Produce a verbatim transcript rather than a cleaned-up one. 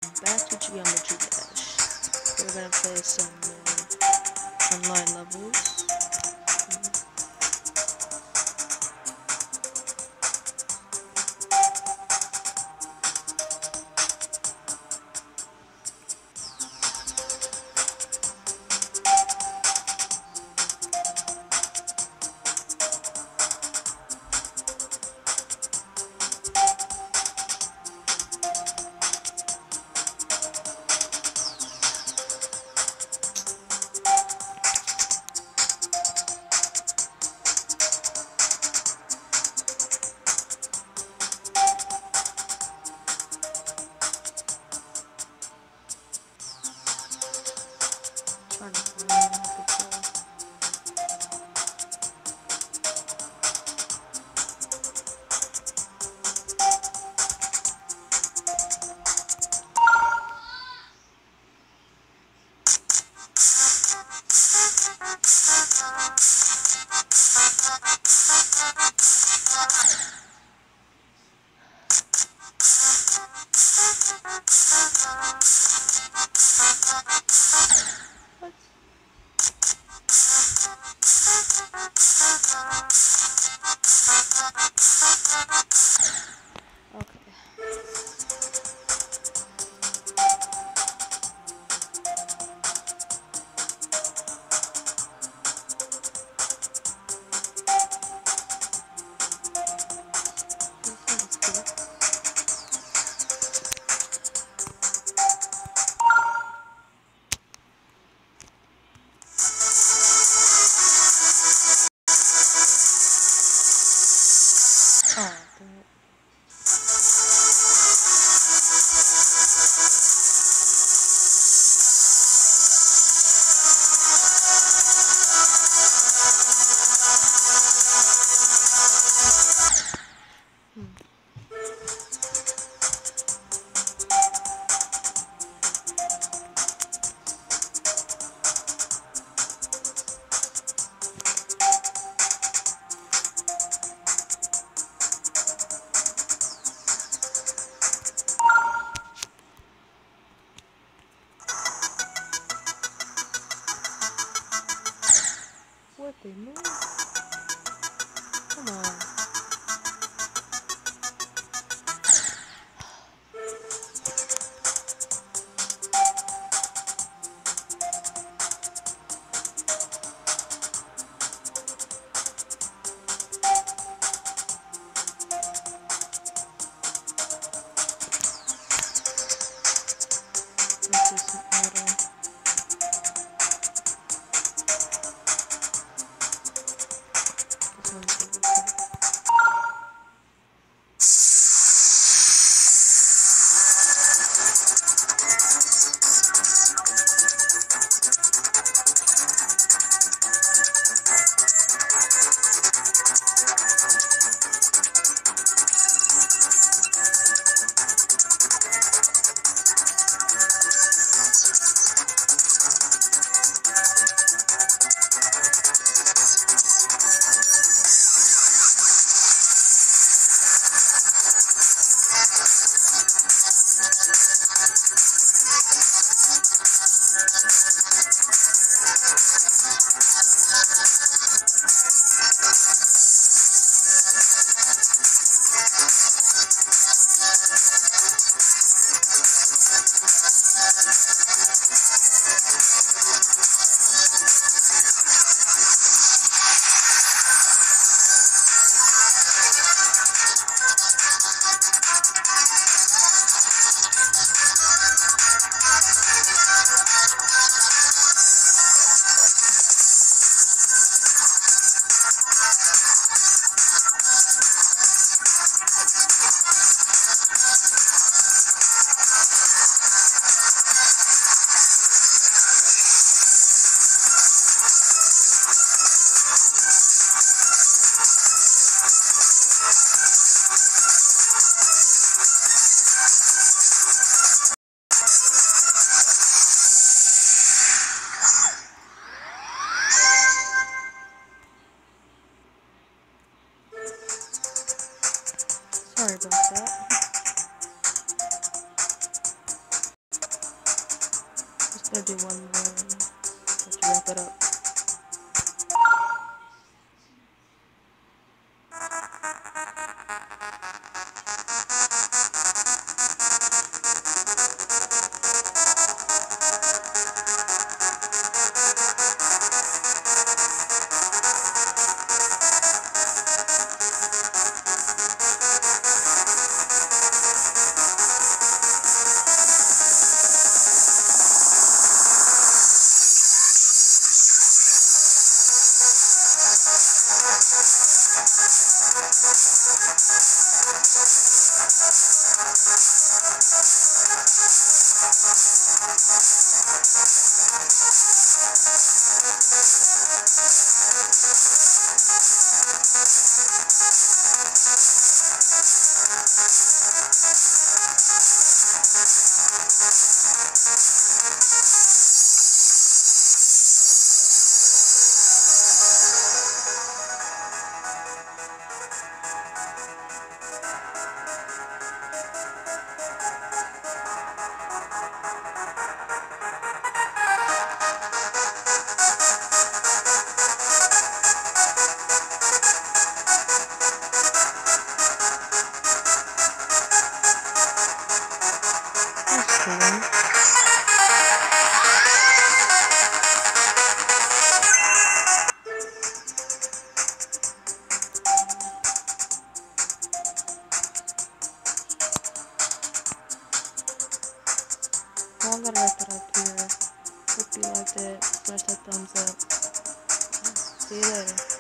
back to Geometry Dash. We're gonna play some uh, online levels. Trying to find a good play. What? Okay. This is good. Oh, dang it. What they move? Come on. This is metal. This one's really good. Sorry about that. I'll do one more and to wrap it up. That's cool. Well, I'm gonna wrap it up here. Hope you liked it. Smash that thumbs up. See you later.